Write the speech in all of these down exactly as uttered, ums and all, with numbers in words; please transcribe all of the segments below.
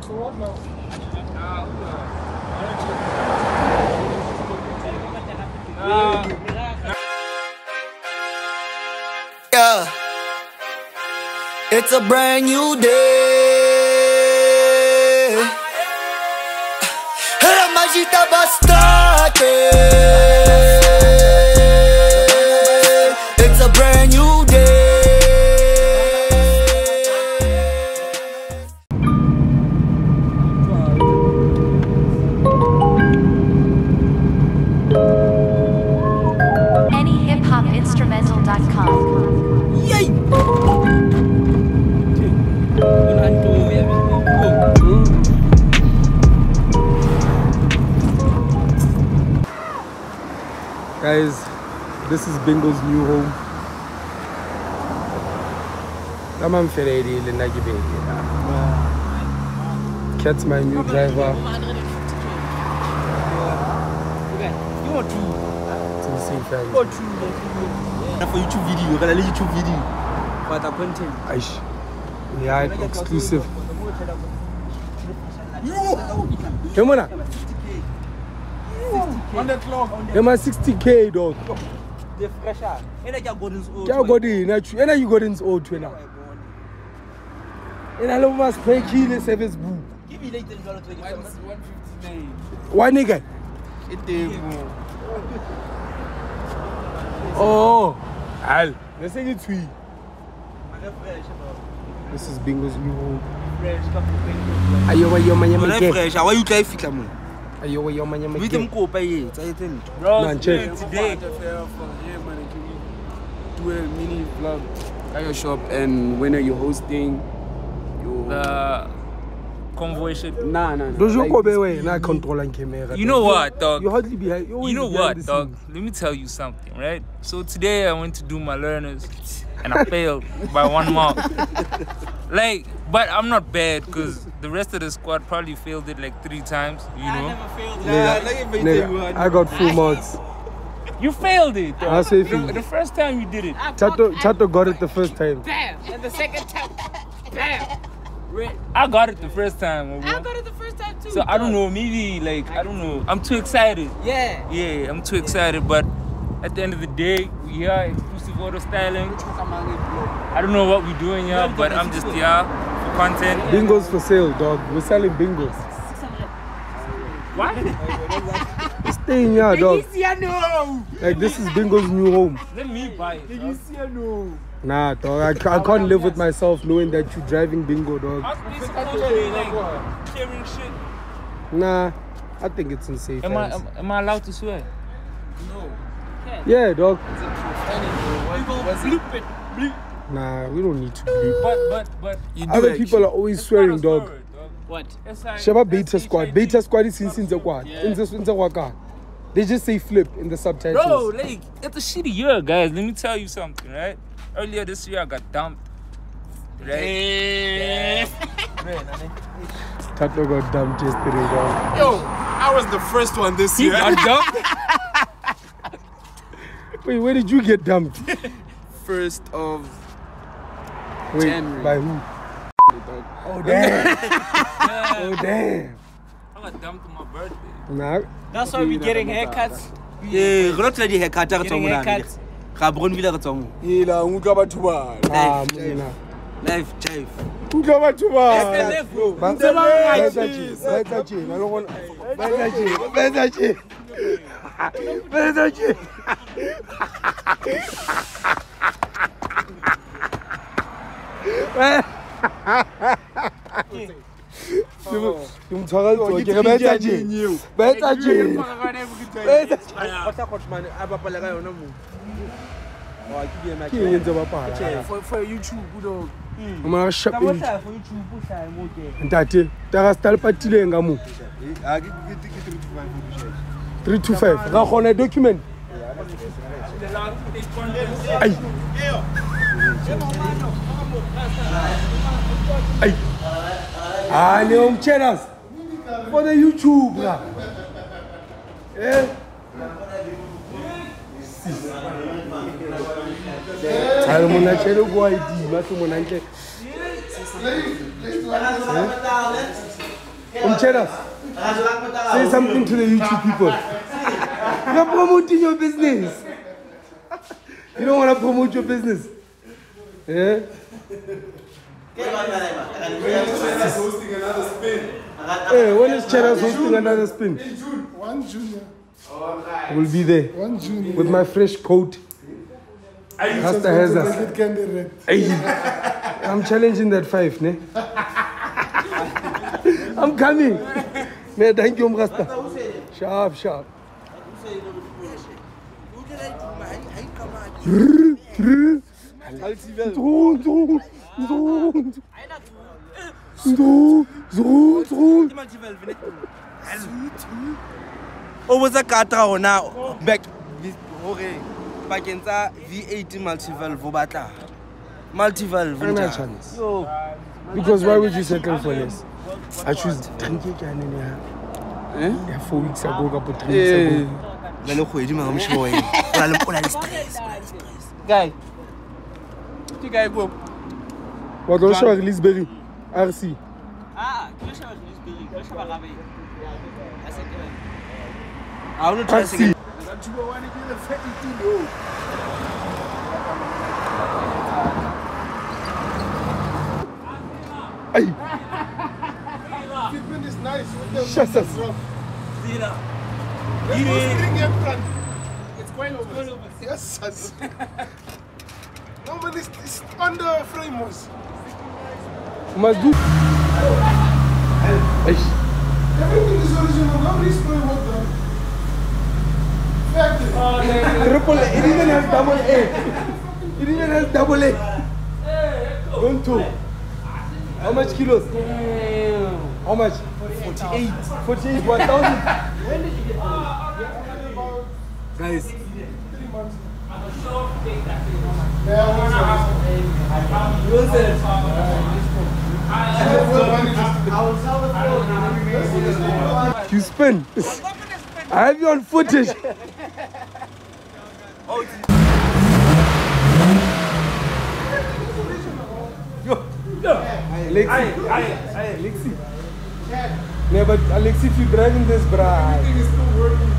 Yeah, it's a brand new day. E la magia bastate. It's a brand new day. any hip hop instrumental dot com. Yay! Guys, this is Bingo's new home. I'm Ferrari, Cat's my new driver. For YouTube video, for YouTube video. What a content. Aish. Yeah, exclusive. Come on. On the clock. Am I sixty K dog? The fresher. And I got Gordon's old. Yeah, Gordon. And you Gordon's old twin now. And I love my spray key service boo. Give me later one fifty-nine. One nigga. Oh, Al. Let's say it's three. This is Bingo's new home. Ayo, ayo, man, man, man. Fresh. Why you try fit am? Ayo, ayo, man, man. We can go pay it. I tell you. Bro, today. Do a mini vlog at your shop, and when are you hosting? You The convoy ship. nah, nah, nah. Don't you Like go this away? thing. Not controlling camera. You know what, dog? You hardly behind. You You know always what, behind the dog? scenes. Let me tell you something, right? So today I went to do my learners, and I failed by one mark. Like, but I'm not bad because the rest of the squad probably failed it like three times. You know? Nigga, nigga, I got full marks. You failed it. Dog. I'll say the, for you. the first time you did it. Chato, Chato got it the first time. Bam! And the second time, bam! I got it the first time. I got it the first time too. So I don't know, maybe like I don't know. I'm too excited. Yeah. Yeah, I'm too excited. But at the end of the day, we here exclusive auto styling. I don't know what we're doing here, but I'm just here for content. Bingo's for sale, dog. We're selling bingos. What? Stay in here, dog. no. Like, this is Bingo's new home. Let me buy it. dog. no. Nah, dog. I, ca- I can't live with myself knowing that you're driving Bingo, dog. How's this supposed to be like carrying shit? Nah, I think it's unsafe. Am I hands. am, am I allowed to swear? Yeah, dog. Bloop it. Bloop. Nah, we don't need to bleep. But but but You do Other it. people are always it's swearing, not a dog. swear word, dog. What? It's like- Shaba that's Beta Squad. H I D. Beta Squad is in Sinza Quad. In the Sinza Waka. They just say flip in the subtitles. Bro, like, it's a shitty year, guys. Let me tell you something, right? Earlier this year, I got dumped. Right? Tato got dumped yesterday, dog. Yo, I was the first one this He year. got dumped? Wait, where did you get dumped? First of Wait, January. by who? Oh, damn. Oh, damn. I got dumped on my birthday. Nah. That's why we getting haircuts. Yeah, go to the haircut. Getting haircuts. Cabron Villa Tongue. Ila uka batho ba. Ah, mna. Life, chief. Uka batho ba. Ba- Ntse ba Ba- ngathi. Ba- Ba- Ba- tjena, le gona- Ba etsa tjena, ba etsa tjena. Ba etsa tjena. Ke mo- ke mo tshwara letsoho, ke re ba etsa tjena. Ba etsa tjena. Ba etsa tjena. Ke eng e ntse ba pala? For, for YouTube, dog. O mara sharp age. Ntate, tara style patileng ka moo. three two five. Ra kgona document. Ai. Ai. Ah, Leon channels for the YouTube lah. Eh. Tsalo mona tshelo go I D, ma se mona nke. Cheddars, say something to the YouTube people. You're promoting your business. You don't want to promote your business. Yeah? hosting another spin. Hey, when is Cheddars hosting another spin? In June. One June. We'll be there. One June. With my fresh coat. Rasta has us. Hey, I'm challenging that five, ne? I'm coming. Ne, thank you, Rasta. Sharp, sharp. O botsa katra ona back hore bakeng tsa V eight multivalve o batla multivalve No chance. Because why would you settle for less? I choose three K can in here. Eh? Yeah, four weeks ago, couple three weeks ago. La le khwedi ma mo shebo wena. La le ona le stress. Guy. Ti guy go. What do you show release berry? R C. Ah, tu show release berry. Tu show rabe. I want to try again. Hey. Fitment is nice. Shut us. It's quite over. Yes, son. No, but it's, it's under frame was. Must do. Hey. Everything is original. Nobody's playing what the. Triple A. It even has double A. It even has double A. Don't two. How much kilos? How much? forty-eight. forty-eight, one thousand. When did you get this? Guys. You spin. I have you on footage. Alexi. Alexi. Yeah, but Alexi, if you're driving this, bruh. Everything is still working.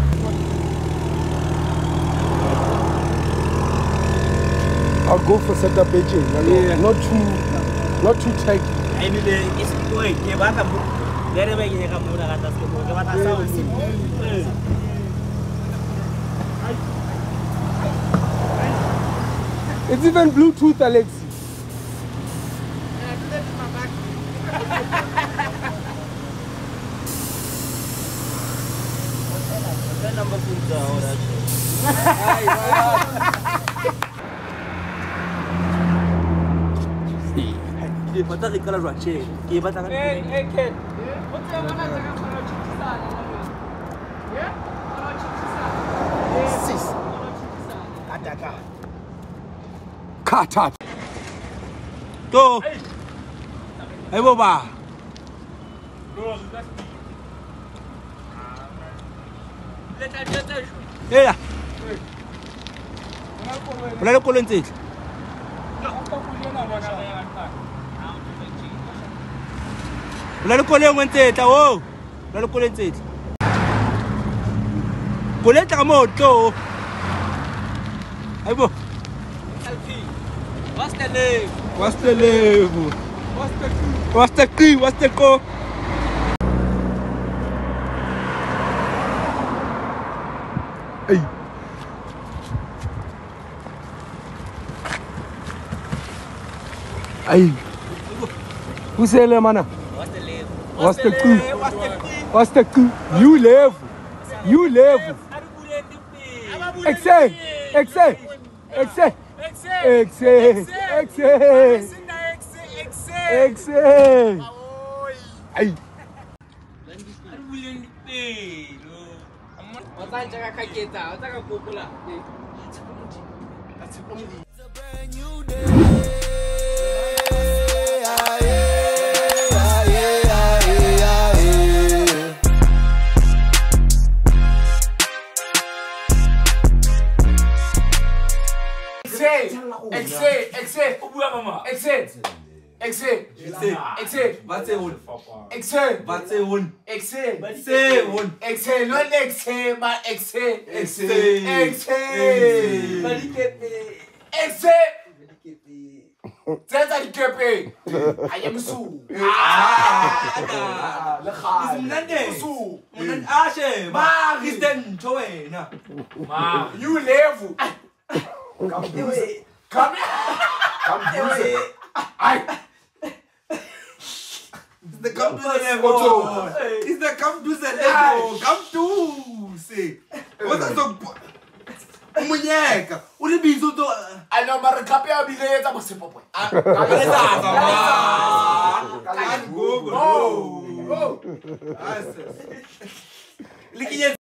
I'll go for setup edging. Yeah. Not too, not too tight. It's even Bluetooth, Alexi. Hey, hey, kid. What's your man? Yeah? Cut up. To. Hey, Boba. Yeah. Wala le kolong tse. Wala le kolong tse tla o. Wala le kolong tse. Koleta ka mo to. Aybo. What's the name? What's the level? What's the key? What's the key? What's the code? Hey. Hey. Who say le mana? What's the name? What's the coup? What's the key? What's the coup? You live. You live. Excel. Excel. Excel. Excel. Excel. Excel. Hey. Exit, exit, exit, exit, exit. Exhale. Batse one. Exhale. Batse one. Exhale. Say one. Exhale. Not exhale, but exhale. Exhale. Exhale. Exhale. Senza dikepe. I am Su. Ah. Lekhaya. Mnande. Su. Mnande ashe. Ma. Kristen Choe na. Ma. You level. Come here. Come here. Come here. I. It's the come to the level. It's the come to the level. Come to. Say. What's that so? Munyeka. Uli bizo to. I know mara kape abile ta bosepopo. Ah. Go go. Oh. Oh. Likinye